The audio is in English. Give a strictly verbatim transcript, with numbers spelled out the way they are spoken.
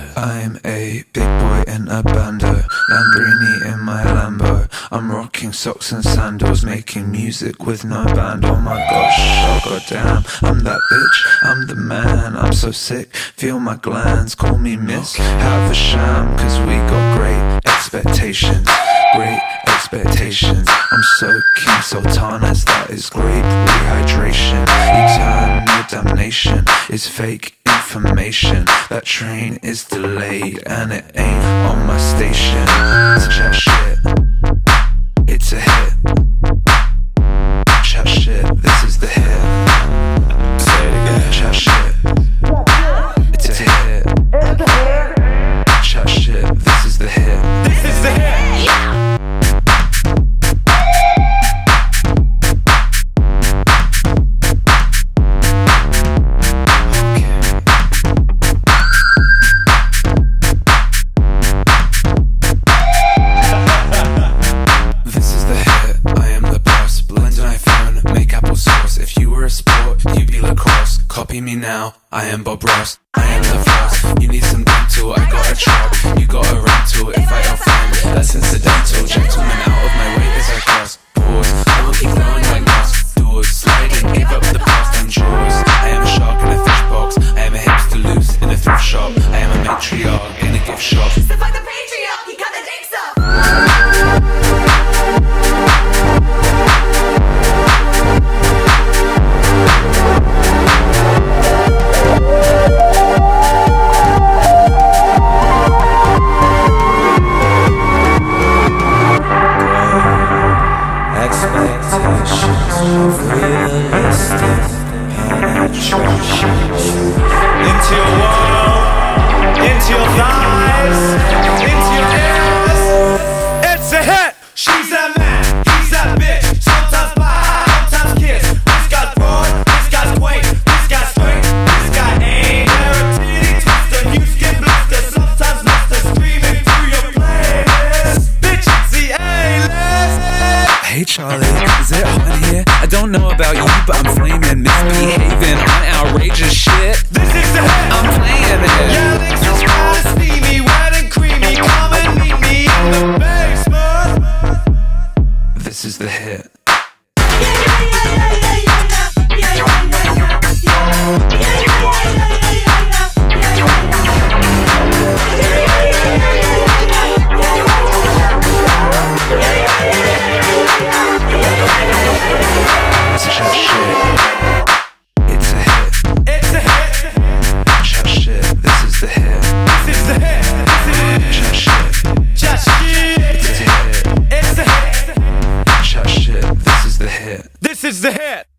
I'm a big boy in a bando, Lamborghini in my Lambo. I'm rocking socks and sandals, making music with no band. Oh my gosh, oh goddamn, I'm that bitch, I'm the man. I'm so sick, feel my glands, call me miss. Have a sham, cause we got great expectations. Great expectations. I'm so King Sultanas, that is great rehydration. Eternal damnation is fake information. That train is delayed and it ain't on my station. Chat shit, it's a hit. Chat shit, this is the hit. Say it again. Chat shit, it's a hit. Chat shit, this is the hit. This is the hit. Yeah. Copy me now, I am Bob Ross. I am the boss. You need some dental, I got a truck. You got a rental, if I offend, that's incidental. Gentlemen out of my way as I cross. Pause, I will keep growing like moss. Doors, sliding, give up the past and jaws. I am a shark in a fish box. I am a hipster loose in a thrift shop. I am a matriarch in a gift shop. So fuck the patriarch, he cut the dicks off. Into your world, into your thighs, into your ears. It's a hit. She's a man, he's a bitch. Sometimes bite, sometimes kiss. This guy's broad, this guy's quaint, this guy's straight, this guy ain't. They're a titty twister, you skin blister. Sometimes monster screaming through your playlist. Bitch, it's the A-list. Hey Charlie, is it hot in here? I don't know about you, but I'm flaming, misbehaving on outrageous shit. This is the hit. I'm playing it. Yelling so loud and steamy, wet and creamy. Come and meet me in the basement. This is the hit. This is the hit.